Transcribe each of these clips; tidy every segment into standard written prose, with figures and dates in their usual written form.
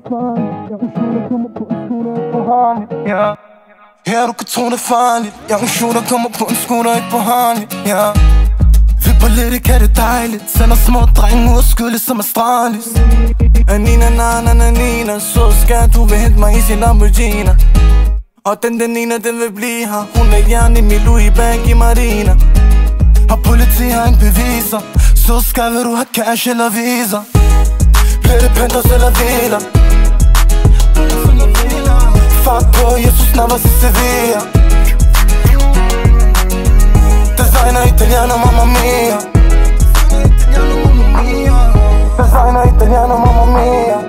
farligt. Jeg er en shooter, kommer på en scooter, ikke på Harley. Ja, du kan tro det er farligt. Jeg er en shooter, kommer på en scooter, ikke på Harley. Vi på lidt, kan det dejligt. Sender små drenge ud og skyde ligesom Astralis. Anina, na, så skal du vil hente mig i sin Lamborghini. Og den Nina, den vil blive her. Hun er hjerne i min Louis bag i Marina. Og politi har ingen beviser. Så skal du have cash eller visa. Bliver det Pentos eller Villa? Fart på, Jesus Navas i Sevilla. Designer italiano, mamma mia. Designer italiano, mamma mia.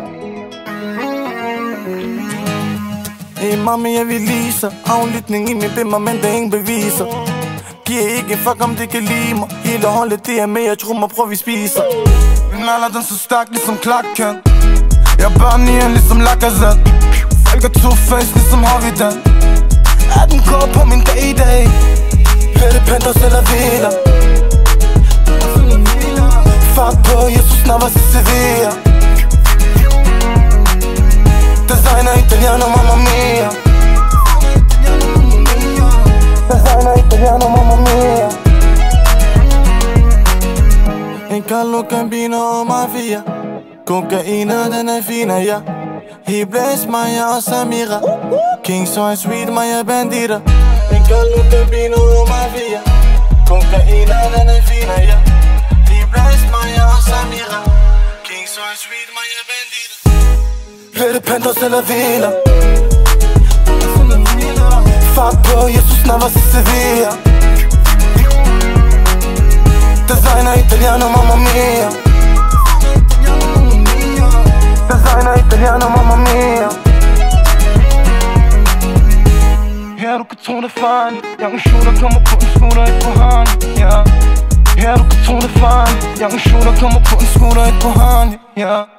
Hey mami, jeg vil lise aflytning i min bimmer, men det er ingen beviser. Giver ikke en fuck om det kan lide mig. Hele holdet det er med, jeg tror mig prøv vi spiser. Min alder den så stærk ligesom Clark-Kent. Jeg er børn i en ligesom Lacazette. Folk er two-face ligesom Harvey-Dan. 18K på min day-day. Bliver det Pentos eller Villa? Fart på, Jesus Navas i Sevilla. Designer italiano, mamma mia. Designer italiano, mamma mia. En Carlo Gambino og Mafia. Kokainer, den er fina, ja. He bless Maya og Samira. King Soy Sweet, Maya Bandita. En Carlo Gambino og Mafia. Kokainer, den er fina, ja. He bless Maya og Samira. King Soy Sweet, Maya Bandita. Bliver det Pentos eller Villa? Fart på, Jesus Navas i Sevilla. Designer italiano, mamma mia. Designer italiano, mamma mia. Ja, du kan tro det er farligt. Jeg er en shooter, kommer på en scooter, ikke på Harley. Ja, du kan tro det er farligt. Jeg er en shooter, kommer på en scooter, ikke på Harley.